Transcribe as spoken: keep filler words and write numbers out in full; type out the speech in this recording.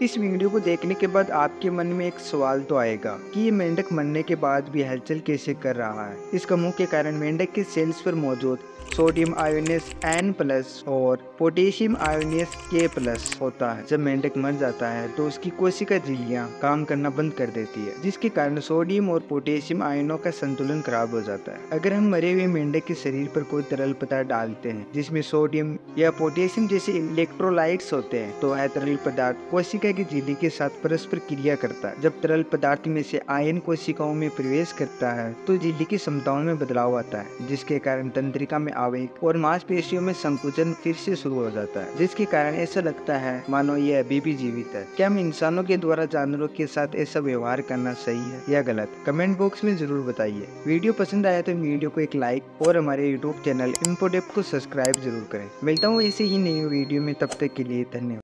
इस वीडियो को देखने के बाद आपके मन में एक सवाल तो आएगा कि ये मेंढक मरने के बाद भी हलचल कैसे कर रहा है। इसका मुख्य कारण मेंढक के सेल्स पर मौजूद सोडियम आयोनेस एन प्लस और पोटेशियम आयोनेस के प्लस होता है। जब मेंढक मर जाता है तो उसकी कोशिका झिल्लियां काम करना बंद कर देती है, जिसके कारण सोडियम और पोटेशियम आयनों का संतुलन खराब हो जाता है। अगर हम मरे हुए मेंढक के शरीर पर कोई तरल पदार्थ डालते हैं जिसमें सोडियम या पोटेशियम जैसे इलेक्ट्रोलाइट्स होते हैं, तो यह तरल पदार्थ कोशिका की झिल्ली के साथ परस्पर क्रिया करता है। जब तरल पदार्थ में से आयन कोशिकाओं में प्रवेश करता है तो झिल्ली की क्षमताओं में बदलाव आता है, जिसके कारण तंत्रिका में आवेग और मांसपेशियों में संकुचन फिर से शुरू हो जाता है, जिसके कारण ऐसा लगता है मानो ये अभी भी जीवित है। क्या हम इंसानों के द्वारा जानवरों के साथ ऐसा व्यवहार करना सही है या गलत? कमेंट बॉक्स में जरूर बताइए। वीडियो पसंद आया तो वीडियो को एक लाइक और हमारे यूट्यूब चैनल इन्फोडेप को सब्सक्राइब जरूर करें। मिलता हूँ ऐसे ही नई वीडियो में, तब तक के लिए धन्यवाद।